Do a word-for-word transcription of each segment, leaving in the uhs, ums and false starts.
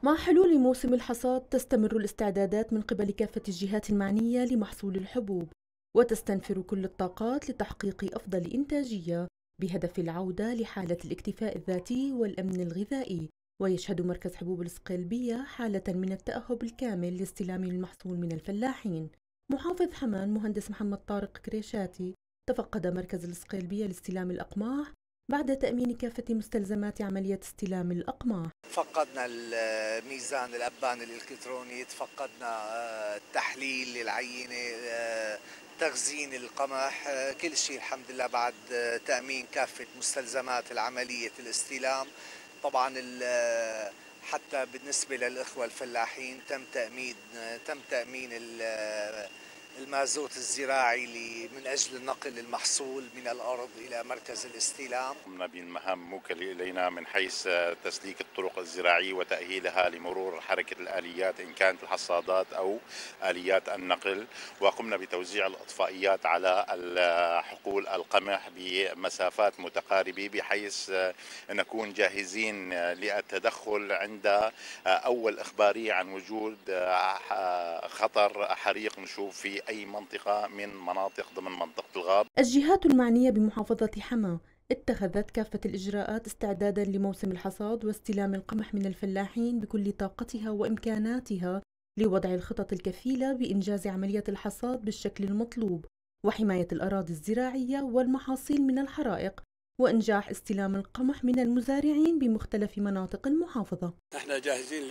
مع حلول موسم الحصاد تستمر الاستعدادات من قبل كافة الجهات المعنية لمحصول الحبوب، وتستنفر كل الطاقات لتحقيق أفضل إنتاجية بهدف العودة لحالة الاكتفاء الذاتي والأمن الغذائي. ويشهد مركز حبوب الصقلبية حالة من التأهب الكامل لاستلام المحصول من الفلاحين. محافظ حماة مهندس محمد طارق كريشاتي تفقد مركز الصقلبية لاستلام الأقماح بعد تأمين كافة مستلزمات عملية استلام الأقماح. فقدنا الميزان الأبان الإلكتروني، فقدنا التحليل للعينة، تخزين القمح، كل شيء الحمد لله بعد تأمين كافة مستلزمات العملية الاستلام. طبعا حتى بالنسبة للإخوة الفلاحين تم تأمين تم تأمين المازوت الزراعي من أجل نقل المحصول من الأرض إلى مركز الاستلام. قمنا بالمهام الموكلة إلينا من حيث تسليك الطرق الزراعية وتأهيلها لمرور حركة الآليات إن كانت الحصادات أو آليات النقل، وقمنا بتوزيع الإطفائيات على حقول القمح بمسافات متقاربة بحيث نكون جاهزين للتدخل عند أول إخبارية عن وجود خطر حريق نشوب في أي منطقة من مناطق ضمن منطقة الغاب. الجهات المعنية بمحافظة حماة اتخذت كافة الإجراءات استعدادا لموسم الحصاد واستلام القمح من الفلاحين بكل طاقتها وإمكاناتها لوضع الخطط الكفيلة بإنجاز عملية الحصاد بالشكل المطلوب، وحماية الأراضي الزراعية والمحاصيل من الحرائق، وإنجاح استلام القمح من المزارعين بمختلف مناطق المحافظة. نحن جاهزين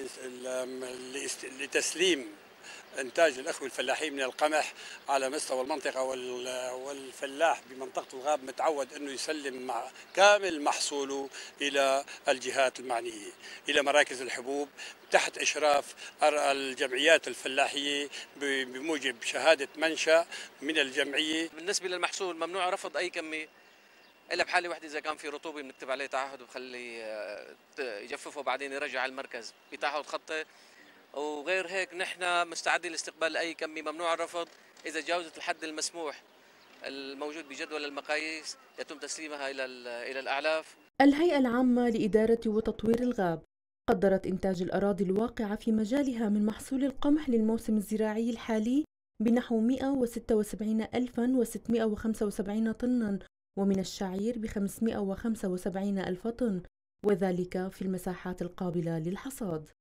لتسليم إنتاج الأخوة الفلاحين من القمح على مستوى المنطقة، والفلاح بمنطقة الغاب متعود أنه يسلم مع كامل محصوله إلى الجهات المعنية، إلى مراكز الحبوب تحت إشراف الجمعيات الفلاحية بموجب شهادة منشأ من الجمعية. بالنسبة للمحصول ممنوع رفض أي كمية إلا بحالة واحدة، إذا كان في رطوبة بنكتب عليه تعهد وبخلي يجففه بعدين يرجع على المركز بتعهد خطي، وغير هيك نحن مستعدين لاستقبال أي كمية. ممنوع الرفض إذا تجاوزت الحد المسموح الموجود بجدول المقاييس يتم تسليمها إلى إلى الأعلاف. الهيئة العامة لإدارة وتطوير الغاب قدرت إنتاج الأراضي الواقعة في مجالها من محصول القمح للموسم الزراعي الحالي بنحو مئة وستة وسبعين ألفاً وستمئة وخمسة وسبعين طناً، ومن الشعير بخمسمئة وخمسة وسبعين ألف طن، وذلك في المساحات القابلة للحصاد.